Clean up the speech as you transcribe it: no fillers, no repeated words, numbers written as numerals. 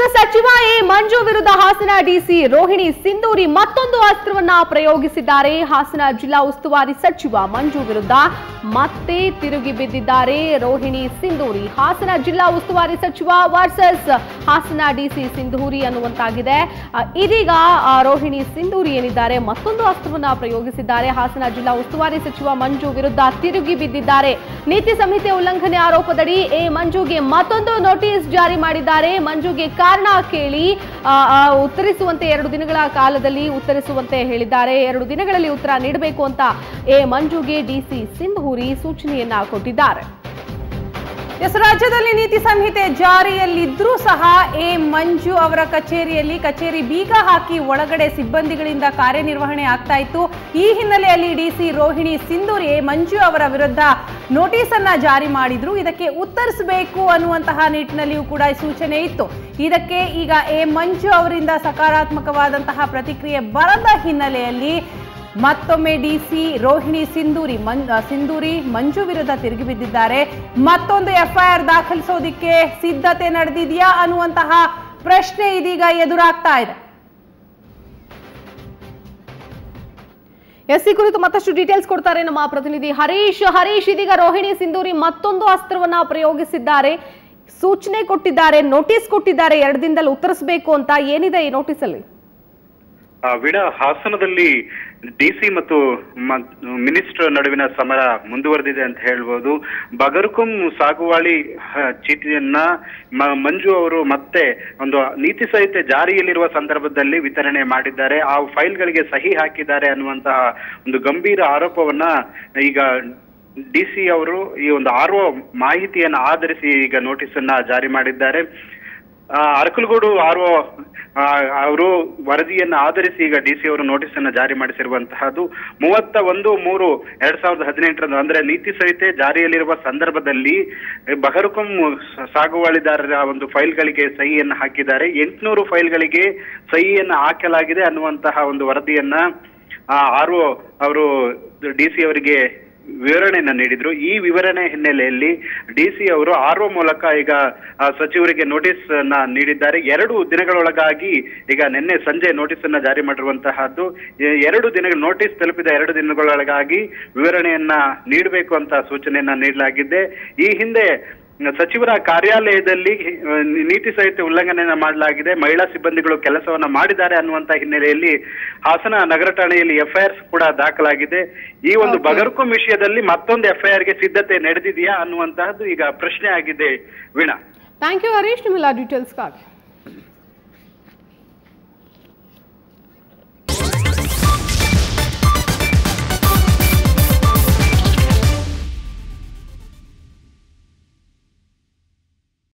ಸಚಿವ ಎ ಮಂಜು ವಿರುದ್ಧ ಹಾಸನ ಡಿಸಿ ರೋಹಿಣಿ ಸಿಂಧೂರಿ ಮತ್ತೊಂದು ಅಸ್ತ್ರವನ್ನ ಪ್ರಯೋಗಿಸಿದ್ದಾರೆ. ಹಾಸನ ಜಿಲ್ಲಾ ಉಸ್ತುವಾರಿ ಸಚಿವ ಮಂಜು ವಿರುದ್ಧ ಮತ್ತೆ ತಿರುಗಿ ಬಿದ್ದಿದ್ದಾರೆ ರೋಹಿಣಿ ಸಿಂಧೂರಿ. ಹಾಸನ ಜಿಲ್ಲಾ ಉಸ್ತುವಾರಿ ಸಚಿವ ವರ್ಸಸ್ ಹಾಸನ ಡಿಸಿ ಸಿಂಧೂರಿ ಅನ್ನುವಂತಾಗಿದೆ. ಇದೀಗ ರೋಹಿಣಿ ಸಿಂಧೂರಿ ಏನಿದ್ದಾರೆ ಮತ್ತೊಂದು ಅಸ್ತ್ರವನ್ನ ಪ್ರಯೋಗಿಸಿದ್ದಾರೆ. ಹಾಸನ ಜಿಲ್ಲಾ ಉಸ್ತುವಾರಿ ಸಚಿವ ಮಂಜು ವಿರುದ್ಧ ತಿರುಗಿ ಬಿದ್ದಿದ್ದಾರೆ. ನೀತಿ ಸಂಹಿತೆ ಉಲ್ಲಂಘನೆ ಆರೋಪದಡಿ ಎ ಮಂಜುಗೆ ಮತ್ತೊಂದು ನೋಟಿಸ್ ಜಾರಿ ಮಾಡಿದ್ದಾರೆ. ಮಂಜುಗೆ ಕಾರಣ ಕೇಳಿ ಉತ್ತರಿಸುವಂತೆ 2 ದಿನಗಳ ಕಾಲದಲ್ಲಿ ಉತ್ತರಿಸುವಂತೆ ಹೇಳಿದ್ದಾರೆ. 2 ದಿನಗಳಲ್ಲಿ ಉತ್ತರ ನೀಡಬೇಕು ಅಂತ ಎ ಮಂಜುಗೆ ಡಿಸಿ ಸಿಂಧೂರಿ ಸೂಚನೆಯನ್ನ ಕೊಟ್ಟಿದ್ದಾರೆ. ರಾಜ್ಯದಲ್ಲಿ ನೀತಿ ಸಂಹಿತೆ ಜಾರಿಯಲ್ಲಿದ್ರೂ ಸಹ ಎ ಮಂಜು ಅವರ ಕಚೇರಿ ಬೀಗ ಹಾಕಿ ಒಳಗಡೆ ಸಿಬ್ಬಂದಿಗಳಿಂದ ಕಾರ್ಯನಿರ್ವಹಣೆ ಆಗ್ತಾ ಇತ್ತು. ಈ ಹಿನ್ನೆಲೆಯಲ್ಲಿ ಡಿಸಿ ರೋಹಿಣಿ ಸಿಂಧೂರಿ ಎ ಮಂಜು ಅವರ ವಿರುದ್ಧ ನೋಟಿಸ್ ಅನ್ನ ಜಾರಿ ಮಾಡಿದ್ರು. ಇದಕ್ಕೆ ಉತ್ತರಿಸಬೇಕು ಅನ್ನುವಂತಹ ನಿಟ್ಟಿನಲ್ಲಿಯೂ ಕೂಡ ಸೂಚನೆ ಇತ್ತು. ಇದಕ್ಕೆ ಈಗ ಎ ಮಂಜು ಅವರಿಂದ ಸಕಾರಾತ್ಮಕವಾದಂತಹ ಪ್ರತಿಕ್ರಿಯೆ ಬರದ ಹಿನ್ನೆಲೆಯಲ್ಲಿ ಮತ್ತೊಮ್ಮೆ ಡಿಸಿ ರೋಹಿಣಿ ಸಿಂಧೂರಿ ಮಂಜು ವಿರುದ್ಧ ತಿರುಗಿ ಬಿದ್ದಿದ್ದಾರೆ. ಮತ್ತೊಂದು ಎಫ್ಐಆರ್ ದಾಖಲಿಸೋದಿಕ್ಕೆ ಸಿದ್ಧತೆ ನಡೆದಿದೆಯಾ ಅನ್ನುವಂತಹ ಪ್ರಶ್ನೆ ಇದೀಗ ಎದುರಾಗ್ತಾ ಇದೆ. ಈ ಕುರಿತು ಮತ್ತಷ್ಟು ಡೀಟೇಲ್ಸ್ ಕೊಡ್ತಾರೆ ನಮ್ಮ ಪ್ರತಿನಿಧಿ ಹರೀಶ್. ಇದೀಗ ರೋಹಿಣಿ ಸಿಂಧೂರಿ ಮತ್ತೊಂದು ಅಸ್ತ್ರವನ್ನ ಪ್ರಯೋಗಿಸಿದ್ದಾರೆ, ಸೂಚನೆ ಕೊಟ್ಟಿದ್ದಾರೆ, ನೋಟಿಸ್ ಕೊಟ್ಟಿದ್ದಾರೆ. 2 ದಿನದಲ್ಲಿ ಉತ್ತರಿಸಬೇಕು ಅಂತ. ಏನಿದೆ ಈ ನೋಟಿಸ್ ಅಲ್ಲಿ? ವೀಣಾ, ಹಾಸನದಲ್ಲಿ ಡಿಸಿ ಮತ್ತು ಮಿನಿಸ್ಟರ್ ನಡುವಿನ ಸಮರ ಮುಂದುವರೆದಿದೆ ಅಂತ ಹೇಳ್ಬೋದು. ಬಗರ್ಕುಂ ಸಾಗುವಳಿ ಚೀಟಿಯನ್ನ ಮಂಜು ಅವರು ಮತ್ತೆ ಒಂದು ನೀತಿ ಸಂಹಿತೆ ಜಾರಿಯಲ್ಲಿರುವ ಸಂದರ್ಭದಲ್ಲಿ ವಿತರಣೆ ಮಾಡಿದ್ದಾರೆ. ಆ ಫೈಲ್ಗಳಿಗೆ ಸಹಿ ಹಾಕಿದ್ದಾರೆ ಅನ್ನುವಂತಹ ಒಂದು ಗಂಭೀರ ಆರೋಪವನ್ನ ಈಗ ಡಿಸಿ ಅವರು ಈ ಒಂದು RO ಮಾಹಿತಿಯನ್ನು ಆಧರಿಸಿ ಈಗ ನೋಟಿಸ್ ಅನ್ನ ಜಾರಿ ಮಾಡಿದ್ದಾರೆ. ಅರಕಲಗೂಡು RO ಅವರು ವರದಿಯನ್ನು ಆಧರಿಸಿ ಈಗ ಡಿಸಿ ಅವರು ನೋಟಿಸ್ ಅನ್ನು ಜಾರಿ ಮಾಡಿಸಿರುವಂತಹದ್ದು. 31/3/2018 ಅಂದ್ರೆ ನೀತಿ ಸಂಹಿತೆ ಜಾರಿಯಲ್ಲಿರುವ ಸಂದರ್ಭದಲ್ಲಿ ಬಗರ್ಕುಂ ಸಾಗುವಳಿದಾರರ ಒಂದು ಫೈಲ್ಗಳಿಗೆ ಸಹಿಯನ್ನು ಹಾಕಿದ್ದಾರೆ. 800 ಫೈಲ್ಗಳಿಗೆ ಸಹಿಯನ್ನು ಹಾಕಲಾಗಿದೆ ಅನ್ನುವಂತಹ ಒಂದು ವರದಿಯನ್ನ RO ಅವರು ಡಿಸಿ ಅವರಿಗೆ ವಿವರಣೆಯನ್ನ ನೀಡಿದ್ರು. ಈ ವಿವರಣೆ ಹಿನ್ನೆಲೆಯಲ್ಲಿ ಡಿಸಿ ಅವರು RO ಮೂಲಕ ಈಗ ಸಚಿವರಿಗೆ ನೋಟಿಸ್ ಅನ್ನ ನೀಡಿದ್ದಾರೆ. 2 ದಿನಗಳೊಳಗಾಗಿ ಈಗ ನಿನ್ನೆ ಸಂಜೆ ನೋಟಿಸ್ ಅನ್ನ ಜಾರಿ ಮಾಡಿರುವಂತಹದ್ದು. 2 ದಿನಗಳ ನೋಟಿಸ್ ತಲುಪಿದ 2 ದಿನಗಳೊಳಗಾಗಿ ವಿವರಣೆಯನ್ನ ನೀಡಬೇಕು ಅಂತ ಸೂಚನೆಯನ್ನ ನೀಡಲಾಗಿದೆ. ಈ ಹಿಂದೆ ಸಚಿವರ ಕಾರ್ಯಾಲಯದಲ್ಲಿ ನೀತಿ ಸಂಹಿತೆ ಉಲ್ಲಂಘನೆಯನ್ನ ಮಾಡಲಾಗಿದೆ, ಮಹಿಳಾ ಸಿಬ್ಬಂದಿಗಳು ಕೆಲಸವನ್ನ ಮಾಡಿದ್ದಾರೆ ಅನ್ನುವಂತ ಹಿನ್ನೆಲೆಯಲ್ಲಿ ಹಾಸನ ನಗರ ಠಾಣೆಯಲ್ಲಿ FIR ಕೂಡ ದಾಖಲಾಗಿದೆ. ಈ ಒಂದು ಬಗರ್ಕುಂ ವಿಷಯದಲ್ಲಿ ಮತ್ತೊಂದು FIR ಗೆ ಸಿದ್ಧತೆ ನಡೆದಿದೆಯಾ ಅನ್ನುವಂತಹದ್ದು ಈಗ ಪ್ರಶ್ನೆ ಆಗಿದೆ. ವೀಣಾ, ಥ್ಯಾಂಕ್ ಯು ಹರೀಶ್, ನಿಮ್ಮೆಲ್ಲ ಡೀಟೇಲ್ಸ್ಗಾಗಿ.